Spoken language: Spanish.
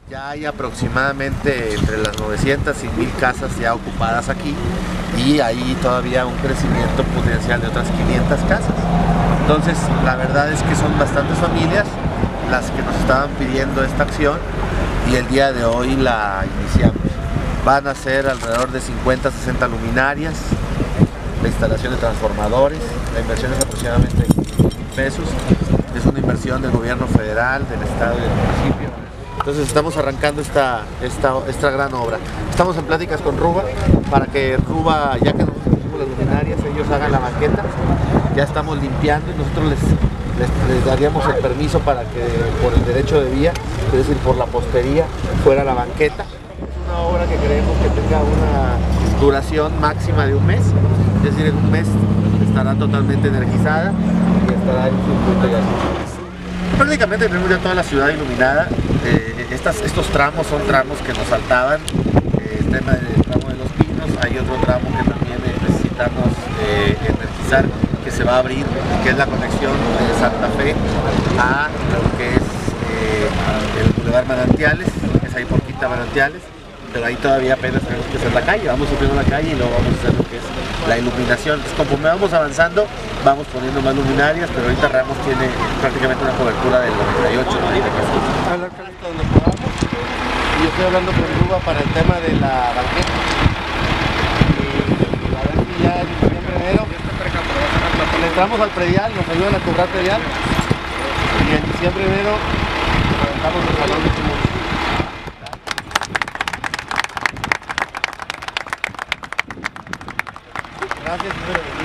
Ya hay aproximadamente entre las 900 y 1000 casas ya ocupadas aquí y hay todavía un crecimiento potencial de otras 500 casas. Entonces, la verdad es que son bastantes familias las que nos estaban pidiendo esta acción y el día de hoy la iniciamos. Van a ser alrededor de 50 a 60 luminarias, la instalación de transformadores, la inversión es aproximadamente de 500,000 pesos. Es una inversión del gobierno federal, del estado y del municipio. Entonces estamos arrancando esta gran obra. Estamos en pláticas con Ruba para que Ruba, ya que nosotros hicimos las luminarias, ellos hagan la banqueta. Ya estamos limpiando y nosotros les daríamos el permiso para que por el derecho de vía, es decir, por la postería, fuera la banqueta. Es una obra que creemos que tenga una duración máxima de un mes, es decir, en un mes estará totalmente energizada y estará en circuito ya. Prácticamente tenemos ya toda la ciudad iluminada. Estos tramos son tramos que nos faltaban. El tema del tramo de Los Pinos, hay otro tramo que también necesitamos energizar, que se va a abrir, que es la conexión de Santa Fe a lo que es el Boulevard Manantiales, que es ahí por Quinta Manantiales, pero ahí todavía apenas tenemos que hacer la calle. Vamos subiendo la calle y luego vamos a hacer lo que es la iluminación. Entonces, conforme vamos avanzando, vamos poniendo más luminarias, pero ahorita Ramos tiene prácticamente una cobertura del 98, ¿no? Hablar con esto donde podamos. Y yo estoy hablando con Ruba para el tema de la banqueta. Y a ver si ya en noviembre, enero le entramos al predial, nos ayudan a cobrar predial. Y en diciembre, enero, levantamos el salón de municipio. Gracias,